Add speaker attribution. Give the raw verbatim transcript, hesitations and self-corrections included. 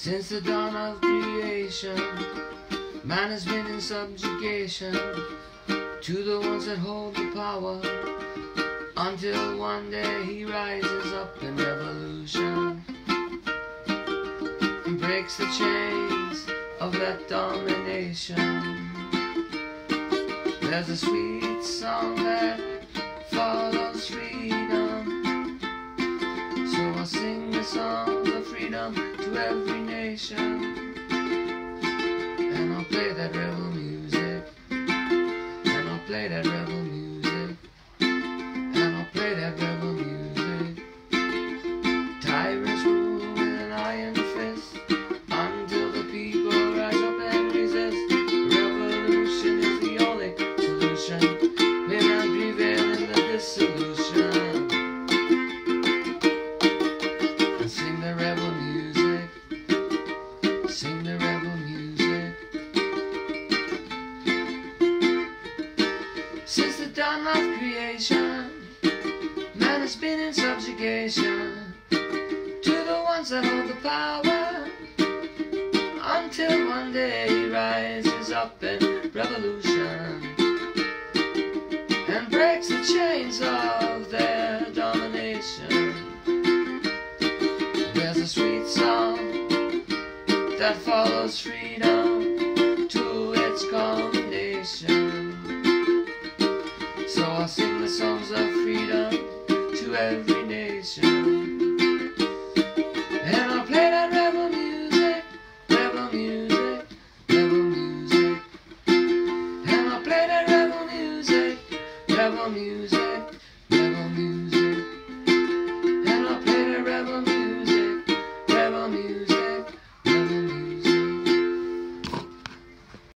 Speaker 1: Since the dawn of creation, man has been in subjugation to the ones that hold the power, until one day he rises up in revolution and breaks the chains of that domination. There's a sweet song that follows freedom, so I'll sing the songs of freedom to every nation. And I'll play that rebel music, and I'll play that rebel music, and I'll play that rebel music. Tyrants rule with an iron fist until the people rise up and resist. Revolution is the only solution. May not prevail in the dissolution. And sing the rebel music, sing the rebel music. Since the dawn of creation, man has been in subjugation to the ones that hold the power, until one day he rises up in revolution and breaks the chains of their domination. There's a sweet song that follows freedom to its culmination, so I'll sing the songs of freedom to every nation. And I'll play that rebel music, rebel music, rebel music. And I'll play that rebel music, rebel music, rebel music.